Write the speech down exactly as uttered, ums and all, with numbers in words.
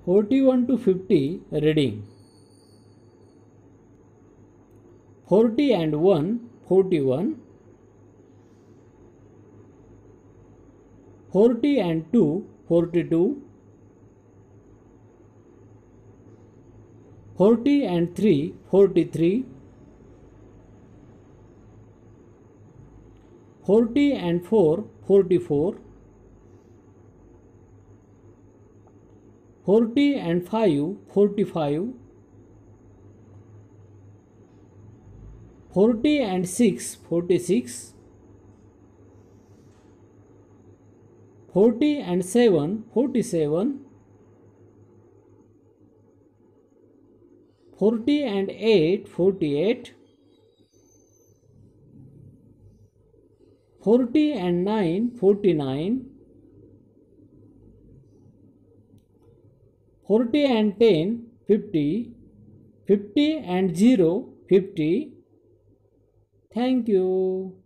forty-one to fifty reading. forty and one, forty-one. forty and two, forty-two. forty and three, forty-three. forty and four, forty-four. forty and five, forty-five. forty and six, forty-six. forty and seven, forty-seven. forty and eight, forty-eight. forty and nine, forty-nine. forty and ten, fifty. fifty and zero, fifty. Thank you.